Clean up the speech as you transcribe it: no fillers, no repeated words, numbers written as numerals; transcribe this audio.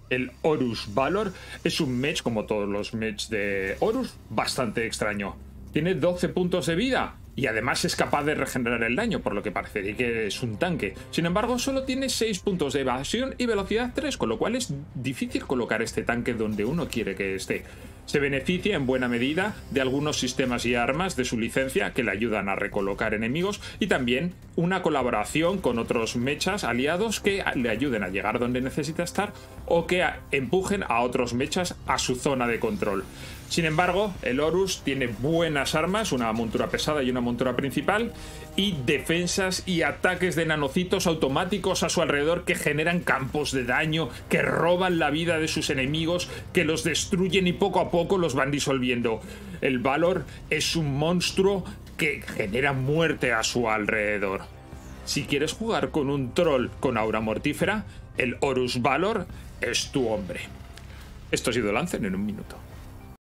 El Horus Valor es un mech, como todos los mechs de Horus, bastante extraño. Tiene 12 puntos de vida y además es capaz de regenerar el daño, por lo que parecería que es un tanque. Sin embargo, solo tiene 6 puntos de evasión y velocidad 3, con lo cual es difícil colocar este tanque donde uno quiere que esté. Se beneficia en buena medida de algunos sistemas y armas de su licencia que le ayudan a recolocar enemigos y también una colaboración con otros mechas aliados que le ayuden a llegar donde necesita estar o que empujen a otros mechas a su zona de control. Sin embargo, el Horus tiene buenas armas, una montura pesada y una montura principal, y defensas y ataques de nanocitos automáticos a su alrededor que generan campos de daño, que roban la vida de sus enemigos, que los destruyen y poco a poco los van disolviendo. El Valor es un monstruo que genera muerte a su alrededor. Si quieres jugar con un troll con aura mortífera, el Horus Valor es tu hombre. Esto ha sido Lancen en un minuto.